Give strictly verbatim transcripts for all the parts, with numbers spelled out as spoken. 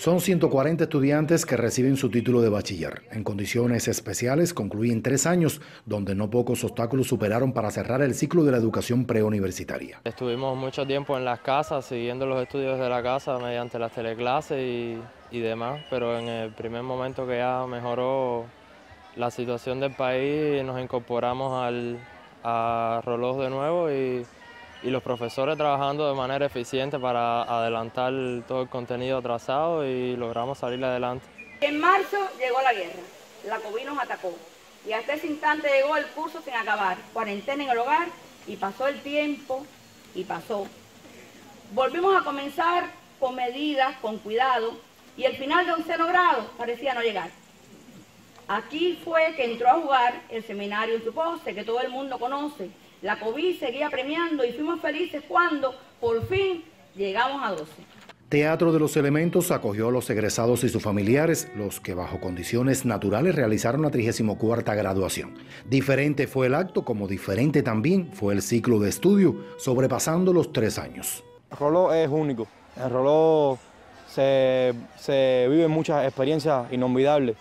Son ciento cuarenta estudiantes que reciben su título de bachiller. En condiciones especiales concluyen tres años, donde no pocos obstáculos superaron para cerrar el ciclo de la educación preuniversitaria. Estuvimos mucho tiempo en las casas, siguiendo los estudios de la casa mediante las teleclases y, y demás, pero en el primer momento que ya mejoró la situación del país, nos incorporamos al, a Roloff de nuevo y, y los profesores trabajando de manera eficiente para adelantar todo el contenido atrasado y logramos salir adelante. En marzo llegó la guerra, la COVID nos atacó y hasta ese instante llegó el curso sin acabar, cuarentena en el hogar y pasó el tiempo y pasó. Volvimos a comenzar con medidas, con cuidado y el final de onceno grado parecía no llegar. Aquí fue que entró a jugar el seminario en su pose, que todo el mundo conoce. La COVID seguía premiando y fuimos felices cuando, por fin, llegamos a doce. Teatro de los Elementos acogió a los egresados y sus familiares, los que bajo condiciones naturales realizaron la trigésima cuarta graduación. Diferente fue el acto, como diferente también fue el ciclo de estudio, sobrepasando los tres años. Roloff es único. En Roloff se, se viven muchas experiencias inolvidables.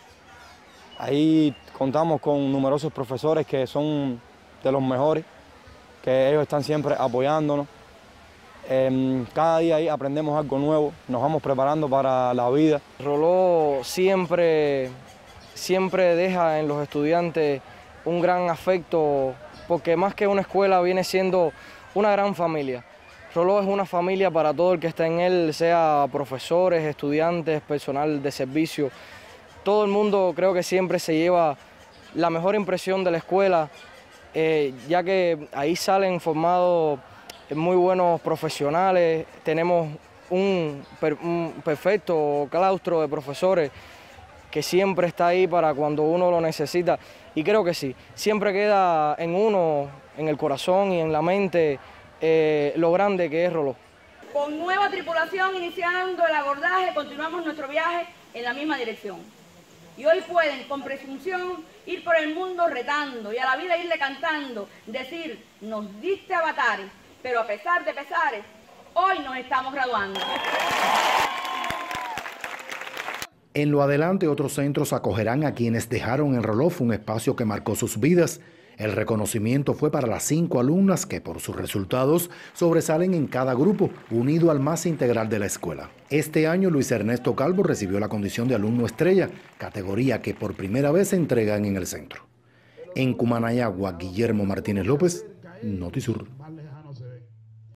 Ahí contamos con numerosos profesores que son de los mejores, que ellos están siempre apoyándonos. Eh, cada día ahí aprendemos algo nuevo, nos vamos preparando para la vida. Roloff siempre, siempre deja en los estudiantes un gran afecto, porque más que una escuela viene siendo una gran familia. Roloff es una familia para todo el que está en él, sea profesores, estudiantes, personal de servicio. Todo el mundo creo que siempre se lleva la mejor impresión de la escuela, eh, ya que ahí salen formados muy buenos profesionales, tenemos un, per, un perfecto claustro de profesores que siempre está ahí para cuando uno lo necesita. Y creo que sí, siempre queda en uno, en el corazón y en la mente, eh, lo grande que es Roloff. Con nueva tripulación iniciando el abordaje, continuamos nuestro viaje en la misma dirección. Y hoy pueden, con presunción, ir por el mundo retando y a la vida irle cantando, decir, nos diste avatares, pero a pesar de pesares, hoy nos estamos graduando. En lo adelante, otros centros acogerán a quienes dejaron en Roloff un espacio que marcó sus vidas. El reconocimiento fue para las cinco alumnas que por sus resultados sobresalen en cada grupo, unido al más integral de la escuela. Este año Luis Ernesto Calvo recibió la condición de alumno estrella, categoría que por primera vez se entregan en el centro. En Cumanayagua, Guillermo Martínez López, Notisur.